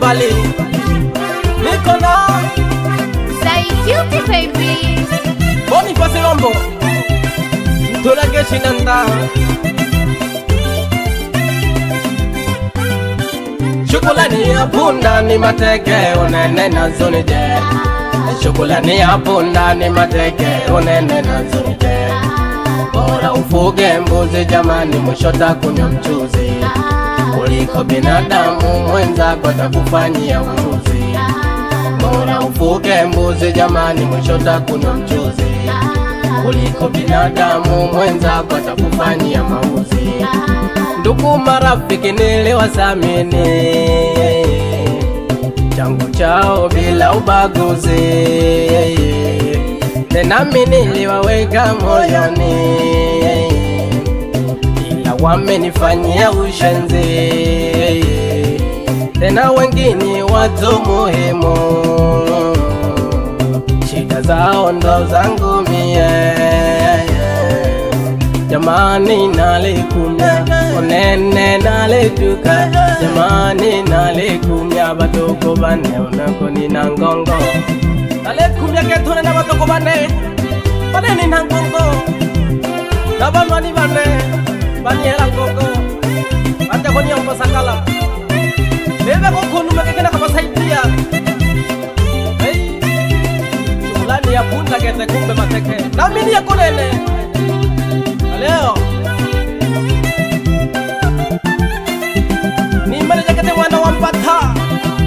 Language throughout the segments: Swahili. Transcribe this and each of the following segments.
mbali. Niko na Say Cutie baby. Boni Pasilombo Tulage Shinanda. Shukrani ya punda ni mateke unene na zunije. Shukrani ya punda ni mateke unene na zunije. Bora ufuge mbuzi jamani, mshota kunywa mchuzi, kuliko binadamu mwenzako atakufanyia uruzi. Bora ufuge mbuzi jamani, mshota kunywa mchuzi, kuliko binadamu mwenzako atakufanyia mauzi. Ndugu marafiki niliwasamini, changu chao bila ubaguzi, tena mimi niliwaweka moyoni, ila wamenifanyia ushenzi, tena wengine watu muhimu, shida zao ndo zangu mie. Jamani nalikumya, unene nalituka, jamani nalikumya, batoko bane unako nina ngongo. Nalikumya ketone na batoko bane nina ngongo. Nabanwani bane hela ngongo, bate konya mpasakala. Bebe kukunu mekekena kapasaitia. Hey, ulani ya punda kete kumbe mateke, namini ya kunene. Leo ni mmoja kati wana wampata.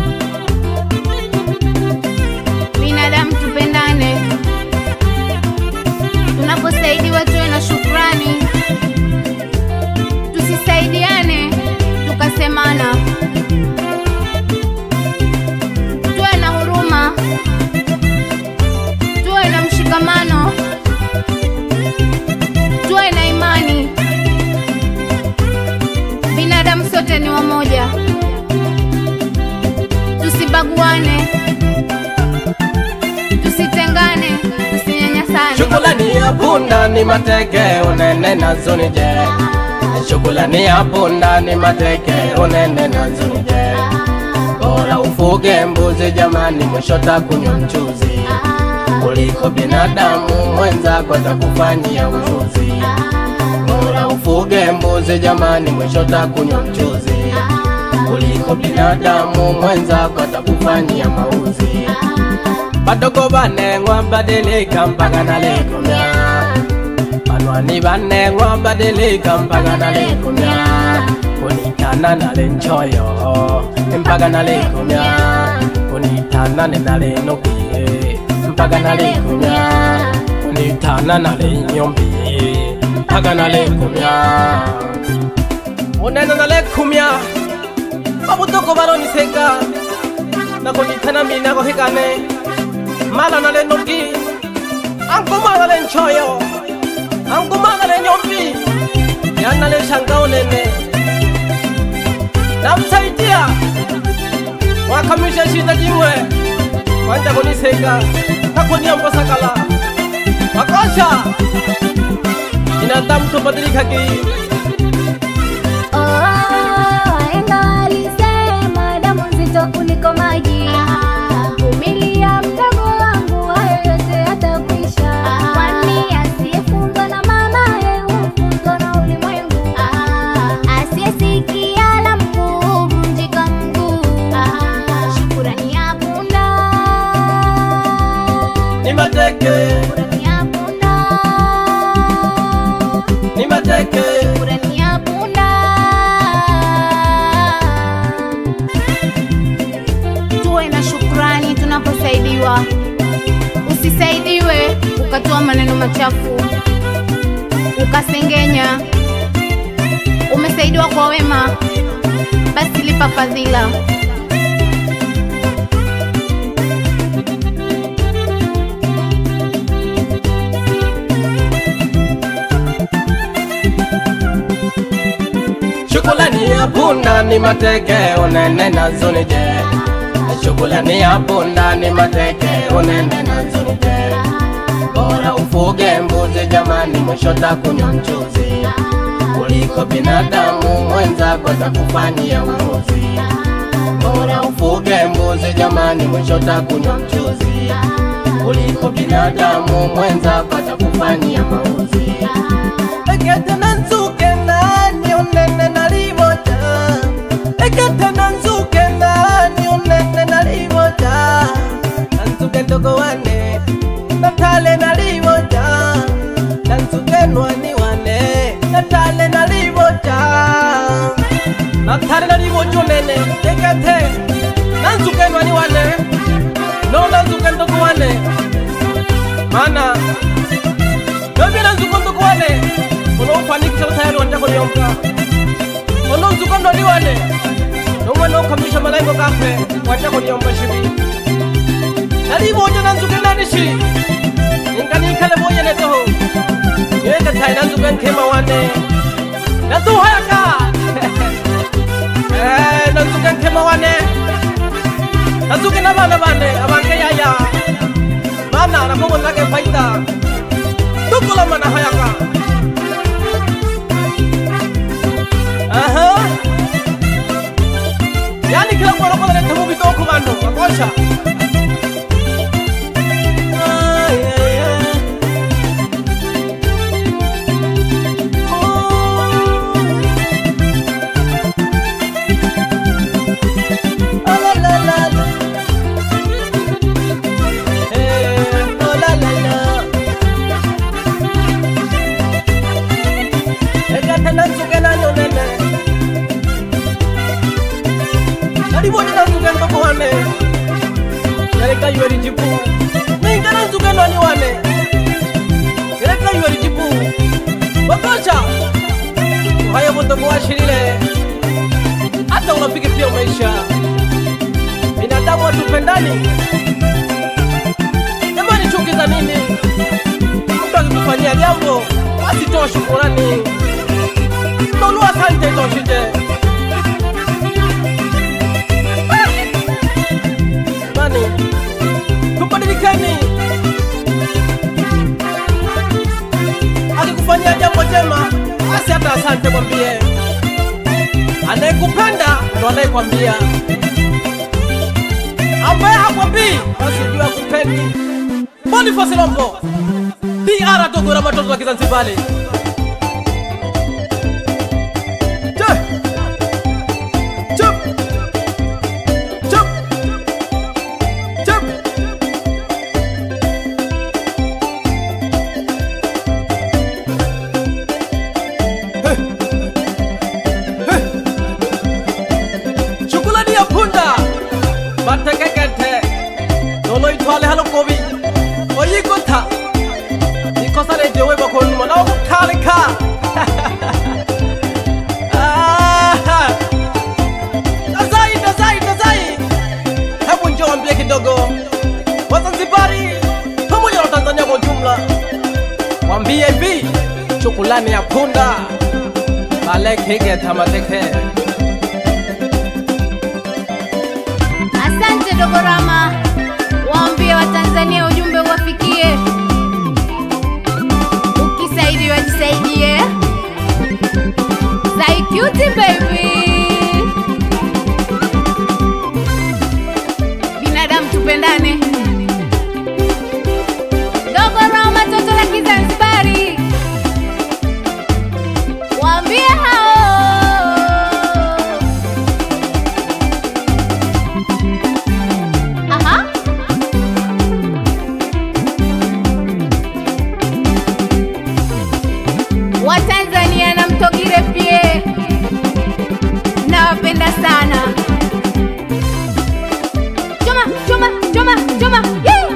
Binadamu tupendane, tunaposaidiwa tuwe na shukrani, tusisaidiane tukasemana. Tuwe na huruma, tuwe na mshikamano, tuwe na imani. Binadamu sote ni wamoja, tusibaguane, tusitengane, tusinyanyasane. Shukrani ya punda ni mateke unene na zunije. Shukrani ya punda ni mateke unene na zunije. Bora ufuge mbuzi jamani, mshota kunywa mchuzi, kuliko binadamu mwenzako atakufanyia ujuzi. Bora ufuge mbuzi jamani, mshota kunywa mchuzi, kuliko binadamu mwenzako atakufanyia mauzi. Badogo bane ngwabadilika mpaka nalikumya, banwani bane ngwabadilika mpaka nalikumya, kunitana nalenchoyo mpaka nalikumya, kunitana nalenukie mpaka nalikumya, kunitana nalenyombi mpaka nalikumya. Unena nalikumya babutoko baroni seka, na kunitana mina kohikane mala nalenuki, anguma nalenchoyo, anguma nalenyombi, yana le shangao nene. Namsaidia wakamisha shida jimwe, wanja kuniseka kakonia mpasakala makosha inadamu tubadilika ki. Wahenga walisema damu nzito kuliko maji, vumilia mdogo wangu, hayo yote yatakwisha. Kwani asiyefungwa na mamaye hufungwa na ulimwengu, asiyesikia la mkuu huvunjika mguu. Shukrani ya punda Ni mateke, shukrani ya punda ni mateke. shukrani ya punda. Tuwe na shukrani tunaposaidiwa, usisaidiwe ukatoa maneno machafu ukasengenya. Umesaidiwa kwa wema, basi lipa fadhila. Shukrani ya punda ni mateke unene na zunije. Shukrani ya punda ni mateke unene na zunije. Bora ufuge mbuzi jamani, mshota kunywa mchuzi, kuliko binadamu mwenzako atakufanyia uruzi. bora ufuge mbuzi jamani, mwisho takunywa mchuzi, kuliko binadamu mwenza pata kufanyia mauzi. Ekete na nzuke nani unene nalivota, ekete na nzuke nani unene nalivota, nanzuke ndogo wane natale nalivota, nanzuke nwani wane natale nalivota, natale nalivota unene ekete nanzuke nwani wane no nanzuke ndogo wane mana Nobia nanzuko ndogo wane unaofanikisha utayari wanjako niyomka ono nzuko ndo liwane nomwana ukamisha malengo kafe wanjako niyomka shibi nalivo oja nanzuke nanishi ingani ikale moja netoho nyeka tai nanzuke nkema wane nazuho hayaka nanzuke nkema wane nazuke na bana bane abange yaya mana nakongo nake faita tukula mana hayaka yani kila mwana kwa nete mubito kumando wakosha Naliboja nanzuke ndoko wane Nereka yuweri jipu Ninga nanzuke nwani wane Nereka yuweri jipu Wakosha Uhaya mutoko wa shirile Hata unapiki pia umeisha Binadamu watupendani Jamani chuki za nini Mtu akikufanyia jambo wasitoa shukurani Tolu asante toshije Kubadilikani akikufanyia jambo jema basi hata asante mwambie. Anayekupenda ndo anayekwambia, ambaye hakwambii basi jua kupendi. Boniface Lombo DR Togora matoto wa Kizanzibari. Batekekete Nolo itwale halo kobi Oyikota Ikosa ne jewe bakon mwana ukalika Tazai Hebu njoo ambie kidogo Wazanzibari pamoja na Tanzania kwa jumla Wambie hivi Chukulani ya punda Balekege tamateke Asante Dogorama, waambie wa Tanzania ujumbe uwafikie. Ukisaidia wajisaidie. Say cutie baby. Binadamu tupendane. Dogorama toto la Kizanzibari. Waambie hao Watanzania na Mtogire pie nawapenda sana. Choma yeah!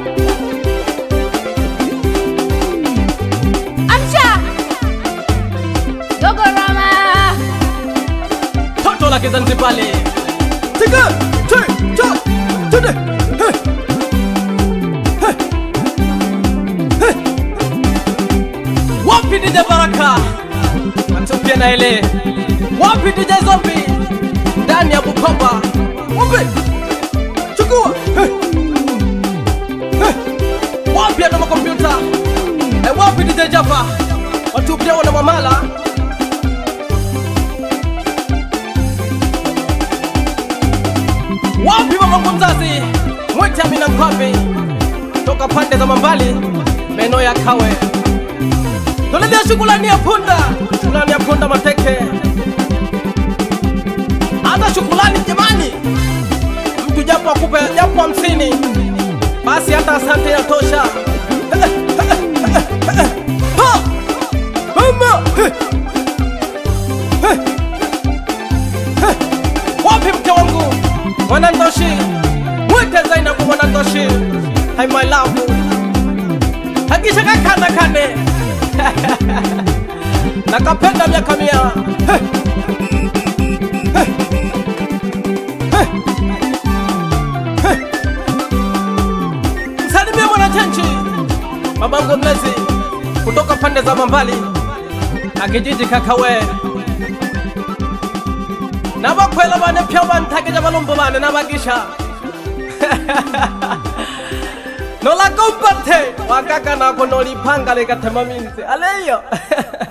Amcha Dogorama toto la Kizanzibari. Tika tude Wapi DJ Baraka Atupia na ile Wapi DJ Zombi ndani ya Bukoba. Wapi chukua Wapi ana kompyuta wapi DJ Java Watupia wana mamala Chami na Nkwabi toka pande za Mambali meno ya Kawe. Tuledia shukrani ya punda, shukrani ya punda Mateke. Hata shukrani jamani, mtu japo akupe japo 50 basi hata asante ya tosha. Mama wapi mke wangu Mwanandoshi, mwite Zainabu Mwanandoshi. Hi my love, hakisha kakana kane nakapenda miaka 100. Msalimie Mwanachenchi, babangu mlezi kutoka pande za Mambali na kijiji Kakawe. Nabakwela bane pya bantageja balombo bane nabagisha. Nola komparte wakaka nako nolipanga lekatema minzi aleyo.